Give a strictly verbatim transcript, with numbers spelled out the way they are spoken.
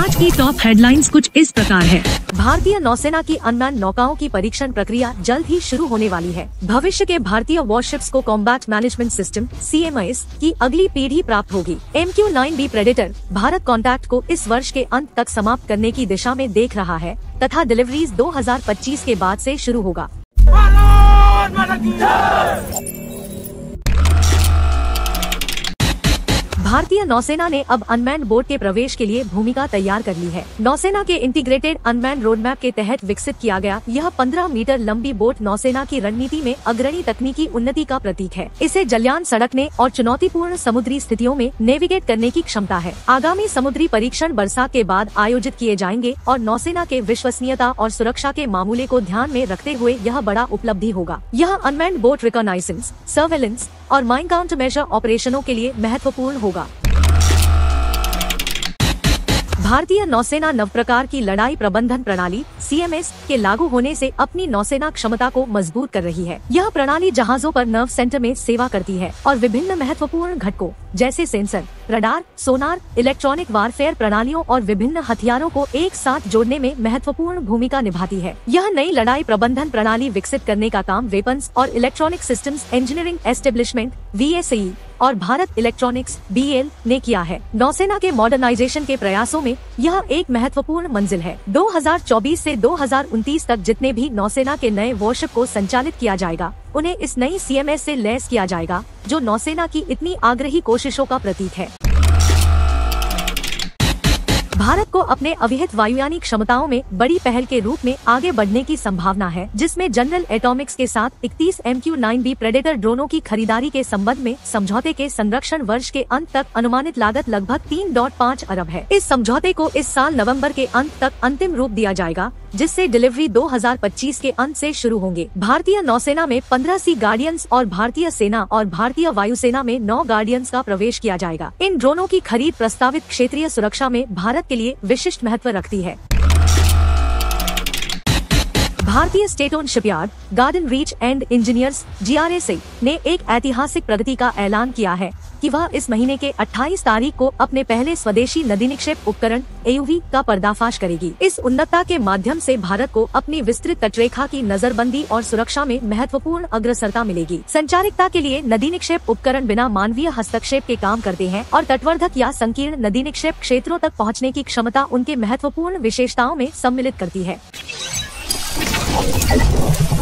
आज की top headlines कुछ इस प्रकार है। भारतीय नौसेना की अनमैन नौकाओं की परीक्षण प्रक्रिया जल्द ही शुरू होने वाली है। भविष्य के भारतीय वॉरशिप्स को combat management system C M S की अगली पीढ़ी प्राप्त होगी। M Q nine B predator Bharat contract को इस वर्ष के अंत तक समाप्त करने की दिशा में देख रहा है तथा डिलीवरीज दो हज़ार पच्चीस के बाद से शुरू होगा। भारतीय नौसेना ने अब अनमैन्ड बोट के प्रवेश के लिए भूमिका तैयार कर ली है। नौसेना के इंटीग्रेटेड अनमैन्ड रोडमैप के तहत विकसित किया गया यह पंद्रह मीटर लंबी बोट नौसेना की रणनीति में अग्रणी तकनीकी उन्नति का प्रतीक है। इसे जलयान सड़कने और चुनौतीपूर्ण समुद्री स्थितियों में नेविगेट करने की क्षमता है। आगामी समुद्री परीक्षण बरसात के बाद आयोजित किए जाएंगे और नौसेना के विश्वसनीयता और सुरक्षा के मामूले को ध्यान में रखते हुए यह बड़ा उपलब्धि होगा। यह अनमैन्ड बोट रिकॉग्नाइजेंस, सर्वेलेंस और माइन काउंटर मेजर ऑपरेशनों के लिए महत्वपूर्ण होगा। भारतीय नौसेना नव प्रकार की लड़ाई प्रबंधन प्रणाली सी एम एस के लागू होने से अपनी नौसेना क्षमता को मजबूत कर रही है। यह प्रणाली जहाजों पर नर्व सेंटर में सेवा करती है और विभिन्न महत्वपूर्ण घटकों जैसे sensor, radar, sonar, electronic warfare प्रणालियों और विभिन्न हथियारों को एक साथ जोड़ने में महत्वपूर्ण भूमिका निभाती है। यह नई लड़ाई प्रबंधन प्रणाली विकसित करने का काम वेपन्स और electronic systems engineering establishment V S E और भारत इलेक्ट्रॉनिक्स बी एल ने किया है। नौसेना के मॉडर्नाइजेशन के प्रयासों में यह एक महत्वपूर्ण मंजिल है। दो हज़ार चौबीस से दो हज़ार उनतीस तक जितने भी नौसेना के नए वॉरशिप को संचालित किया जाएगा उन्हें इस नई सी एम एस से लैस किया जाएगा, जो नौसेना की इतनी आग्रही कोशिशों का प्रतीक है। भारत को अपने अविहित वायुयानी क्षमताओं में बड़ी पहल के रूप में आगे बढ़ने की संभावना है, जिसमें जनरल एटॉमिक्स के साथ इकतीस M Q nine B predator ड्रोनों की खरीदारी के संबंध में समझौते के संरक्षण वर्ष के अंत तक अनुमानित लागत लगभग तीन दशमलव पाँच अरब है। इस समझौते को इस साल नवंबर के अंत तक अंतिम रूप दिया जाएगा, जिससे डिलीवरी दो हज़ार पच्चीस के अंत से शुरू होंगे। भारतीय नौसेना में पंद्रह सी गार्डियंस और भारतीय सेना और भारतीय वायुसेना में नौ गार्डियंस का प्रवेश किया जाएगा। इन ड्रोनों की खरीद प्रस्तावित क्षेत्रीय सुरक्षा में भारत के लिए विशिष्ट महत्व रखती है। भारतीय state owned shipyard garden reach and engineers G R S ने एक ऐतिहासिक प्रगति का ऐलान किया है कि वह इस महीने के अट्ठाईस तारीख को अपने पहले स्वदेशी नदी निक्षेप उपकरण ए यू वी का पर्दाफाश करेगी। इस उन्नतता के माध्यम से भारत को अपनी विस्तृत तटरेखा की नजरबंदी और सुरक्षा में महत्वपूर्ण अग्रसरता मिलेगी। संचारिकता के लिए नदी निक्षेप उपकरण बिना मानवीय हस्तक्षेप के काम करते हैं और तटवर्धक या संकीर्ण नदी निक्षेप क्षेत्रों तक पहुँचने की क्षमता उनके महत्वपूर्ण विशेषताओं में सम्मिलित करती है।